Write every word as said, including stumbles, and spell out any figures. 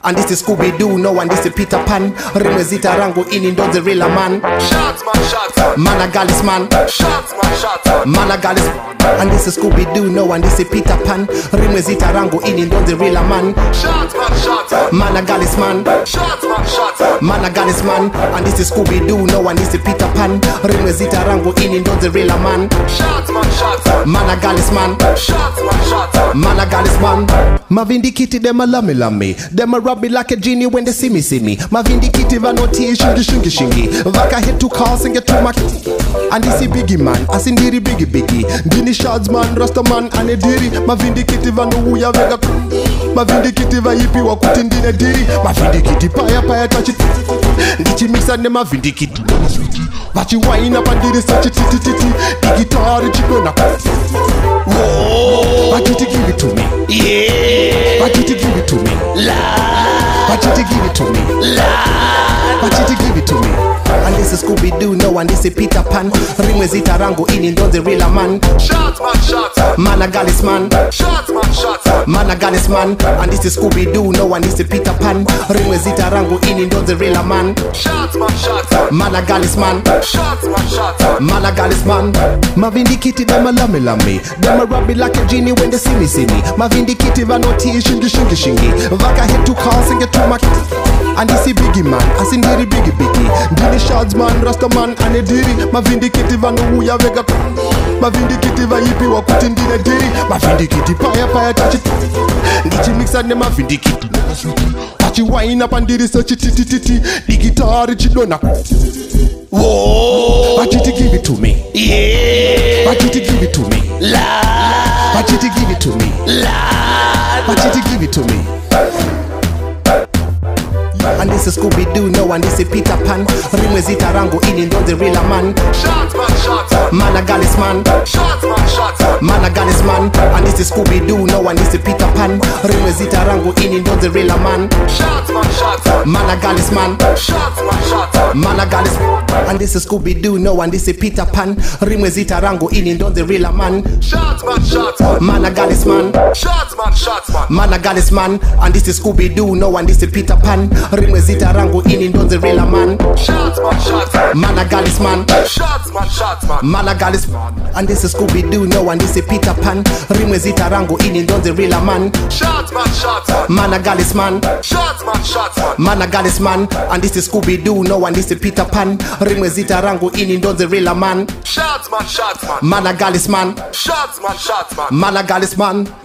And this is Scooby-Doo, no, and this is Peter Pan. Rimezita rangu ini ndonze real man. Shots man, shots. Managalis man. Shots man, shots. Managalis. And this is Scooby-Doo, no, and this is Peter Pan. Rimezita rangu ini ndonze real man. Shots man, shots. Managalis man. Shots man, shots. Managalis man. And this is Scooby-Doo, no, and this is Peter Pan. Rimezita rangu ini ndonze real man. Shots man, shots. Managalis man. Shots man, shots. Managalis man. Mavindikiti dem a lame lame. Dem a rub me like a genie when they see me see me. Mavindikiti vanoti shingi shingi shingi. Vaka hit to cars and get to my kitty. And this is biggie man, asindiri biggie biggie. Dini shards man, rasta man and a diri. Mavindikiti vanu uya vega. Mavindikiti va yipi wa kutindine diri. Mavindikiti paya paya touch it. Ndichi mixa ne mavindikiti. Vachi wine up and diri such it titi titi. The guitar chikona. Whoa. Why did you give it to me? Yeah. Why did you give it to me? La. Why did you give it to me? La. Why did you give it to me? And this is Scooby-Doo, no, and this is Peter Pan. Rimezita rangu ini ndonze real man. Shots man, shots. Managalis man. Shots man, shots. Managalis man. And this is Scooby-Doo, no, and this is Peter Pan. Rimezita rangu ini ndonze real man. Shots man, shots. Managalis man. Shots man, shots. Managalis man. Mavindikiti dem a lame lame. Dem a rub me like a genie when they see me see me. Mavindikiti vanoti shingi shingi shingi. Vaka hit to cars and get to my kitty. And this is biggie man, asindiri biggie biggie. Dini shards man, rasta man and a diri. Mavindikiti vanu uya vega. Mavindikiti va yipi wa kutindine diri. Mavindikiti paya paya touch it. Ndichi mixa ne mavindikiti. Pachi wine up and diri such it titi titi. The guitar chidona. Whoa. Why did you give it to me? Yeah. Why did you give it to me? La. Why did you give it to me? La. Why did you give it to me? And this is Scooby-Doo, no, and this is Peter Pan. Rimezita rangu ini ndonze real man. Shots man, shots. Managalis man. Shots man, shots. Managalis man. And this is Scooby-Doo, no, and this is Peter Pan. Rimezita rangu ini ndonze real man. Shots man, shots. Managalis man. Shots man, shots. Managalis. And this is Scooby-Doo, no, and this is Peter Pan. Rimezita rangu ini ndonze real man. Shots man, shots. Managalis man. Shots man, shots man. Managalis man. And this is Scooby-Doo, no, and this is Peter Pan. Rimezita rangu ini ndonze real man. Shots man, shots. Managalis man. Shots man, shots man. Managalis. And this is Scooby-Doo, no, and this is Peter Pan. Rimezita rangu ini ndonze real man. Shots man, shots. Managalis man. Shots man, shots man. Managalis man. And this is Scooby-Doo, no, and this is Peter Pan. Rimezita rangu ini ndonze real man. Shots man, shots man. Managalis man. Shots man, shots man. Managalis man.